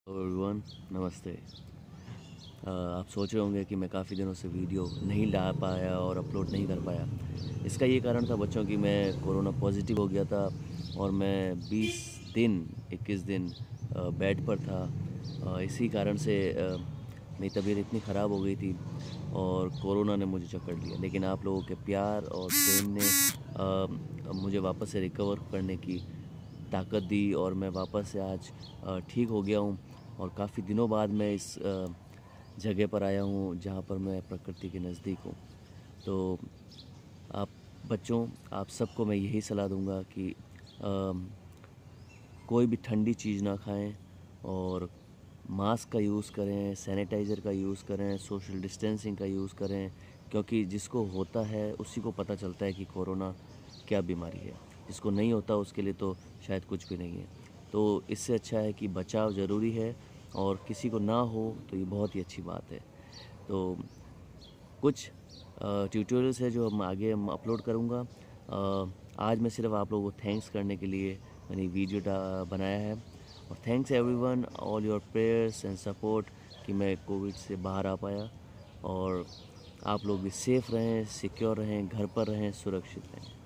Everyone, नमस्ते। आप सोच रहे होंगे कि मैं काफ़ी दिनों से वीडियो नहीं ला पाया और अपलोड नहीं कर पाया। इसका ये कारण था बच्चों कि मैं कोरोना पॉजिटिव हो गया था और मैं 20 दिन 21 दिन बेड पर था। इसी कारण से मेरी तबीयत इतनी ख़राब हो गई थी और कोरोना ने मुझे जकड़ लिया। लेकिन आप लोगों के प्यार और प्रेम ने मुझे वापस से रिकवर करने की ताकत दी और मैं वापस से आज ठीक हो गया हूँ। और काफ़ी दिनों बाद मैं इस जगह पर आया हूँ जहाँ पर मैं प्रकृति के नज़दीक हूँ। तो आप बच्चों, आप सबको मैं यही सलाह दूँगा कि कोई भी ठंडी चीज़ ना खाएं और मास्क का यूज़ करें, सैनिटाइज़र का यूज़ करें, सोशल डिस्टेंसिंग का यूज़ करें, क्योंकि जिसको होता है उसी को पता चलता है कि कोरोना क्या बीमारी है। जिसको नहीं होता उसके लिए तो शायद कुछ भी नहीं है। तो इससे अच्छा है कि बचाव ज़रूरी है और किसी को ना हो तो ये बहुत ही अच्छी बात है। तो कुछ ट्यूटोरियल्स है जो हम अपलोड करूँगा। आज मैं सिर्फ आप लोगों को थैंक्स करने के लिए मैंने वीडियो बनाया है। और thanks everyone, all your prayers and support कि मैं कोविड से बाहर आ पाया। और आप लोग भी सेफ़ रहें, सिक्योर रहें, घर पर रहें, सुरक्षित रहें।